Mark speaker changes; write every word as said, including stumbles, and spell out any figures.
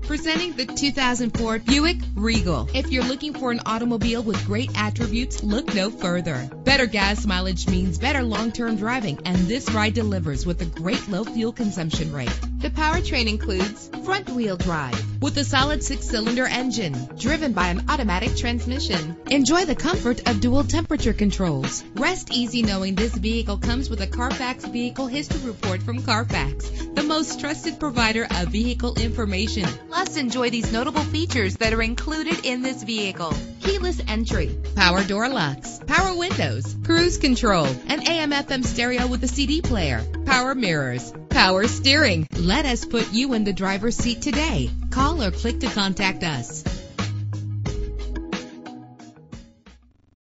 Speaker 1: Presenting the two thousand four Buick Regal. If you're looking for an automobile with great attributes, look no further. Better gas mileage means better long-term driving, and this ride delivers with a great low fuel consumption rate. The powertrain includes front-wheel drive with a solid six-cylinder engine driven by an automatic transmission. Enjoy the comfort of dual temperature controls. Rest easy knowing this vehicle comes with a Carfax Vehicle History Report from Carfax, the most trusted provider of vehicle information. Plus, enjoy these notable features that are included in this vehicle: keyless entry, power door locks, power windows, cruise control, an A M F M stereo with a C D player, power mirrors, power steering. Let us put you in the driver's seat today. Call or click to contact us.